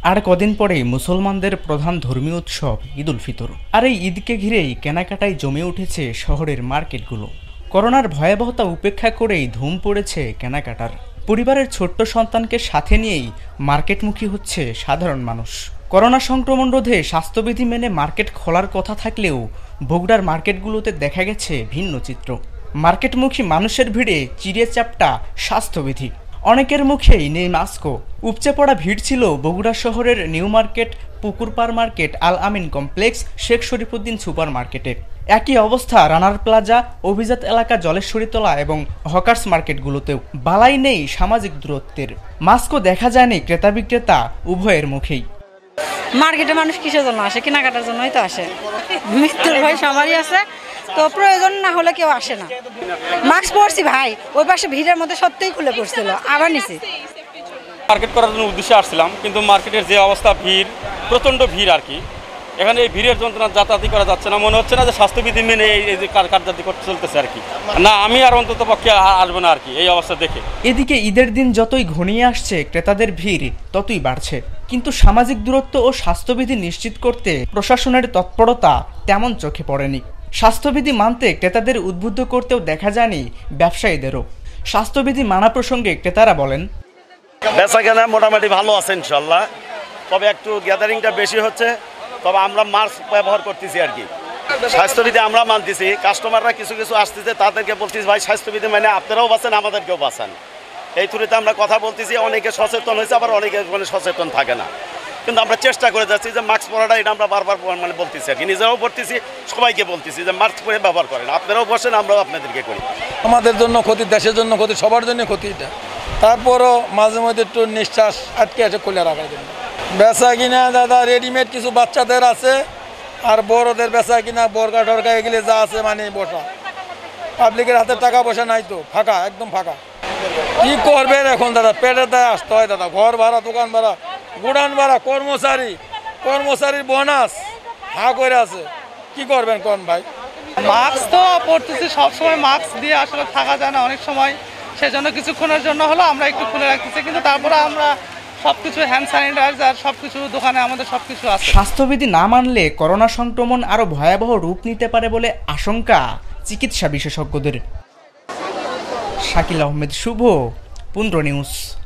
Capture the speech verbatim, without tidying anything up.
আর কদিন পরেই মুসলমানদের প্রধান ধর্মীয় উৎসব ঈদ উল ফিতর। আর এই ঈদকে ঘিরেই কেনাকাটায় জমে উঠেছে শহরের মার্কেটগুলো। করোনার ভয়াবহতা উপেক্ষা করেই ধুম পড়েছে কেনাকাটার। পরিবারের ছোট্ট সন্তানকে সাথে নিয়েই মার্কেটমুখী হচ্ছে সাধারণ মানুষ। করোনা সংক্রমণ রোধে স্বাস্থ্যবিধি মেনে মার্কেট খোলার কথা থাকলেও বগুড়ার মার্কেটগুলোতে দেখা গেছে ভিন্ন চিত্র। মার্কেটমুখী মানুষের ভিড়ে চিড়ে চাপটা স্বাস্থ্যবিধি। অনেকের মুখেই নেই মাস্কও। উপচে পড়া ভিড় ছিল বগুড়া শহরের new market, Pukurpar market, Al Amin complex, Sheikh Sharifuddin super মার্কেটে। একই অবস্থা রানার প্লাজা, অভিজাত এলাকা, জলেশ্বরীতলা এবং হকার্স মার্কেটগুলোতেও। বালাই নেই সামাজিক দূরত্বের। মাস্কও দেখা যায়নি ক্রেতা বিক্রেতা উভয়ের মুখেই। মার্কেটে মানুষ কিসের জন্য আসে? কেনাকাটার জন্যই তো আসে। মৃত্যুর ভয় সবারই আছে, তো প্রয়োজন না হলে কেউ আসে না। মাস্ক পরছি ভাই, ওই পাশে ভিড়ের মধ্যে সত্যিই খুলে পড়ছিল, আবার নিছি। মার্কেট করার জন্য উদ্দেশ্যে আসছিলাম, কিন্তু মার্কেটের যে অবস্থা, ভিড়, প্রচণ্ড ভিড় আর কি। এখানে এই ভিড়ের যন্ত্রণা যাতায়াতই করা যাচ্ছে না। মনে হচ্ছে না যে স্বাস্থ্যবিধি মেনে এই যে কার্যাদি করতে চলতেছে আর কি। না, আমি আর অন্তত পক্ষে আসবো না আর কি এই অবস্থা দেখে। এদিকে ঈদের দিন যতই ঘনিয়ে আসছে ক্রেতাদের ভিড় ততই বাড়ছে, কিন্তু সামাজিক দূরত্ব ও স্বাস্থ্যবিধি নিশ্চিত করতে প্রশাসনের তৎপরতা তেমন চোখে পড়েনি। স্বাস্থ্যবিধি মানতে ক্রেতাদের উদ্বুদ্ধ করতেও দেখা যায়নি ব্যবসায়ীদেরও। স্বাস্থ্যবিধি মানা প্রসঙ্গে ক্রেতারা বলেন, বেচাকেনা মোটামুটি ভালো আছে ইনশাল্লাহ, তবে একটু গ্যাদারিংটা বেশি হচ্ছে। তবে আমরা মাস্ক ব্যবহার করতেছি আর কি। স্বাস্থ্যবিধি আমরা মানতেছি, কাস্টমাররা কিছু কিছু আসতেছে, তাদেরকে বলতেছি ভাই স্বাস্থ্যবিধি মানে আপনারাও বাঁচেন, আমাদেরকেও বাঁচান। এই থ্রুতে আমরা কথা বলতেছি। অনেকে সচেতন হয়েছে, আবার অনেকে মানে সচেতন থাকে না, কিন্তু আমরা চেষ্টা করে যাচ্ছি যে মাস্ক পরাটা এটা আমরা বারবার মানে বলতেছি আর কি। নিজেরাও পড়তেছি, সবাইকে বলতেছি যে মাস্ক পরে ব্যবহার করেন, আপনারাও বসেন, আমরাও আপনাদেরকে করি। আমাদের জন্য ক্ষতি, দেশের জন্য ক্ষতি, সবার জন্য ক্ষতি এটা। তারপরও মাঝে মধ্যে একটু নিঃশ্বাস আটকে এসে খুলে রাখার জন্য বেচা কিনা দাদা রেডিমেড কিছু বাচ্চাদের আছে, আর বড়দের বেচা কিনা বরকা টরকা এগুলো যা আছে মানে বসা। পাবলিকের হাতে টাকা পয়সা নাই তো, ফাঁকা, একদম ফাঁকা। কি করবেন এখন দাদা? পেটের দায় আসতে হয় দাদা। ঘর ভাড়া, দোকান ভাড়া, গুডান ভাড়া, কর্মচারী, কর্মচারীর বোনাস হা করে আছে। কি করবেন কোন ভাই? মাস্ক তো পরতেছি সবসময়, মাস্ক দিয়ে আসলে থাকা যায় না অনেক সময়, সেজন্য কিছুক্ষণের জন্য হলো আমরা একটু খুলে রাখতেছি, কিন্তু তারপরে আমরা সবকিছু হ্যান্ড স্যানিটাইজার সবকিছু দোকানে আমাদের সবকিছু আছে। স্বাস্থ্যবিধি না মানলে করোনা সংক্রমণ আরো ভয়াবহ রূপ নিতে পারে বলে আশঙ্কা চিকিৎসা বিশেষজ্ঞদের। শাকিল, আহমেদ, শুভ, পুন্ড্র নিউজ।